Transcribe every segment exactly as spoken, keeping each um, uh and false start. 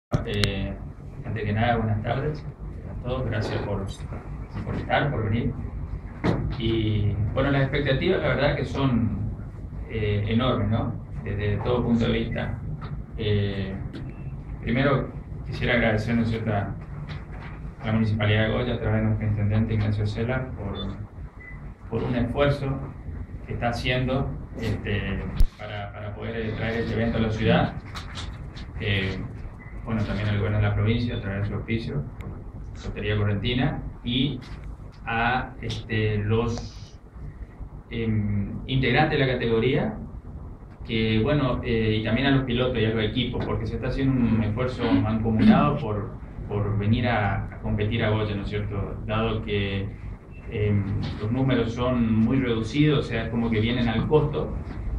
Eh, antes que nada, buenas tardes a todos, gracias por, por estar, por venir. Y bueno, las expectativas la verdad que son eh, enormes, ¿no? Desde todo punto de vista. Eh, primero quisiera agradecer, ¿no es cierto?, a la Municipalidad de Goya a través de nuestro intendente Ignacio Cela por, por un esfuerzo que está haciendo este, para, para poder traer este evento a la ciudad. Eh, bueno, también al gobierno de la provincia a través de su oficio, Lotería Correntina, y a este, los eh, integrantes de la categoría, que bueno, eh, y también a los pilotos y a los equipos, porque se está haciendo un esfuerzo mancomunado por, por venir a, a competir a Goya, ¿no es cierto? Dado que eh, los números son muy reducidos, o sea, es como que vienen al costo.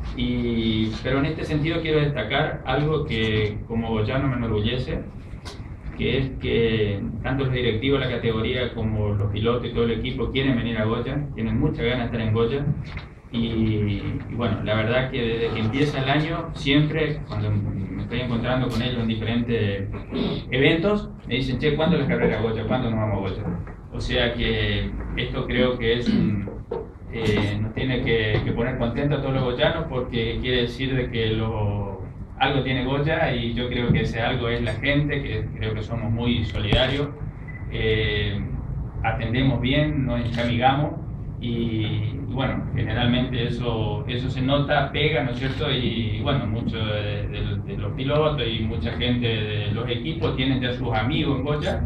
Y, pero en este sentido quiero destacar algo que como goyano me enorgullece, que es que tanto los directivos de la categoría como los pilotos y todo el equipo quieren venir a Goya, tienen mucha ganas de estar en Goya. Y, y bueno, la verdad que desde que empieza el año, siempre cuando me estoy encontrando con ellos en diferentes eventos, me dicen, che, ¿cuándo es la carrera a Goya? ¿Cuándo nos vamos a Goya? O sea que esto creo que es un... Eh, nos tiene que, que poner contentos a todos los goyanos, porque quiere decir de que lo, algo tiene Goya, y yo creo que ese algo es la gente, que creo que somos muy solidarios, eh, atendemos bien, nos encamigamos y, y bueno, generalmente eso, eso se nota, pega, ¿no es cierto? Y bueno, muchos de, de, de los pilotos y mucha gente de los equipos tienen ya sus amigos en Goya.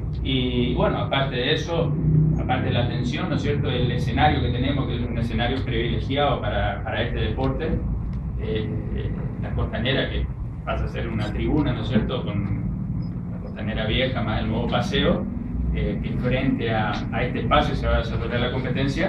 Y bueno, aparte de eso, aparte de la atención, ¿no es cierto?, el escenario que tenemos, que es un escenario privilegiado para, para este deporte, eh, la costanera, que pasa a ser una tribuna, ¿no es cierto?, con la costanera vieja más el nuevo paseo, eh, que frente a, a este espacio se va a desarrollar la competencia.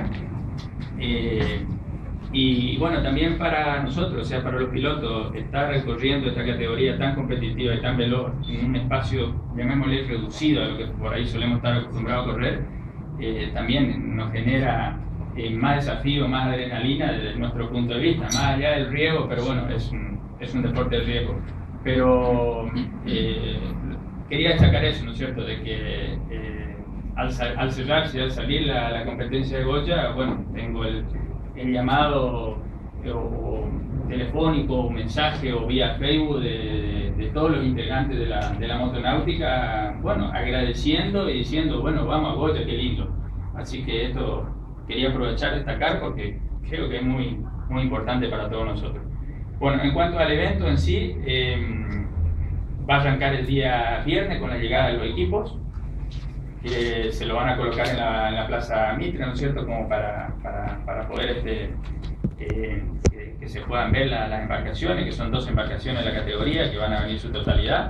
Eh, y bueno, también para nosotros, o sea, para los pilotos, estar recorriendo esta categoría tan competitiva y tan veloz en un espacio, llamémosle, reducido a lo que por ahí solemos estar acostumbrados a correr, eh, también nos genera eh, más desafío, más adrenalina desde nuestro punto de vista, más allá del riesgo, pero bueno, es un, es un deporte de riesgo. Pero eh, quería destacar eso, ¿no es cierto?, de que eh, al, al cerrarse y al salir la, la competencia de Goya, bueno, tengo el el llamado o, o telefónico, o mensaje, o vía Facebook de, de, de todos los integrantes de la, de la motonáutica, bueno, agradeciendo y diciendo, bueno, vamos a Goya, qué lindo. Así que esto quería aprovechar, destacar, porque creo que es muy, muy importante para todos nosotros. Bueno, en cuanto al evento en sí, eh, va a arrancar el día viernes con la llegada de los equipos, que se lo van a colocar en la, en la Plaza Mitre, ¿no es cierto?, como para, para, para poder este, eh, que, que se puedan ver la, las embarcaciones, que son dos embarcaciones de la categoría que van a venir su totalidad.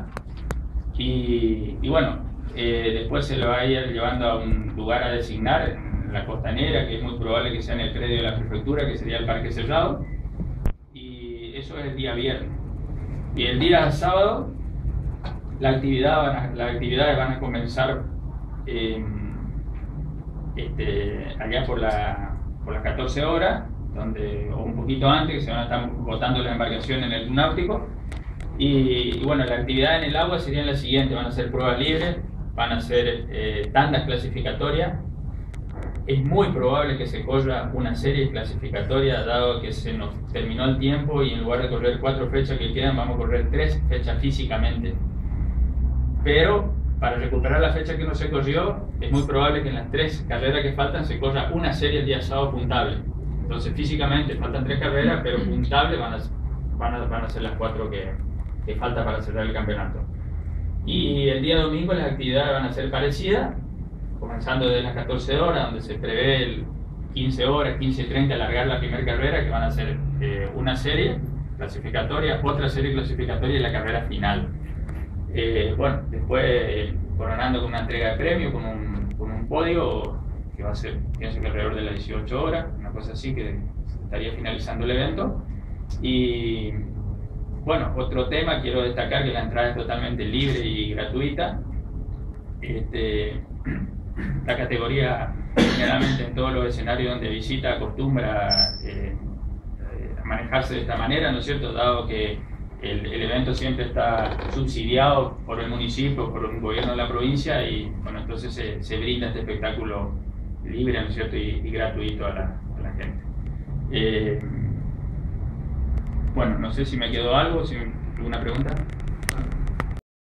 Y, y bueno, eh, después se lo va a ir llevando a un lugar a designar en la costanera, que es muy probable que sea en el predio de la prefectura, que sería el Parque Cerrado. Y eso es el día viernes. Y el día sábado, la actividad van a, las actividades van a comenzar Eh, este, allá por, la, por las catorce horas, donde, o un poquito antes, que se van a estar botando las embarcaciones en el náutico. Y, y bueno, la actividad en el agua sería la siguiente: van a ser pruebas libres, van a ser eh, tandas clasificatorias. Es muy probable que se corra una serie clasificatoria, dado que se nos terminó el tiempo y en lugar de correr cuatro fechas que quedan, vamos a correr tres fechas físicamente. Pero para recuperar la fecha que no se corrió, es muy probable que en las tres carreras que faltan se corra una serie el día sábado puntable. Entonces físicamente faltan tres carreras, pero puntables van a, van a, van a ser las cuatro que, que falta para cerrar el campeonato. Y el día domingo las actividades van a ser parecidas, comenzando desde las catorce horas, donde se prevé el quince horas, quince y treinta alargar la primera carrera, que van a ser eh, una serie clasificatoria, otra serie clasificatoria y la carrera final. Eh, bueno, después eh, coronando con una entrega de premio, con un, con un podio que va a ser, pienso que alrededor de las dieciocho horas, una cosa así, que estaría finalizando el evento. Y bueno, otro tema, quiero destacar que la entrada es totalmente libre y gratuita. Este, la categoría generalmente en todos los escenarios donde visita acostumbra eh, a manejarse de esta manera, ¿no es cierto?, dado que el, el evento siempre está subsidiado por el municipio, por el gobierno de la provincia, y bueno, entonces se, se brinda este espectáculo libre, ¿no es cierto?, y, y gratuito a la, a la gente. Eh, bueno, no sé si me quedó algo, si alguna pregunta.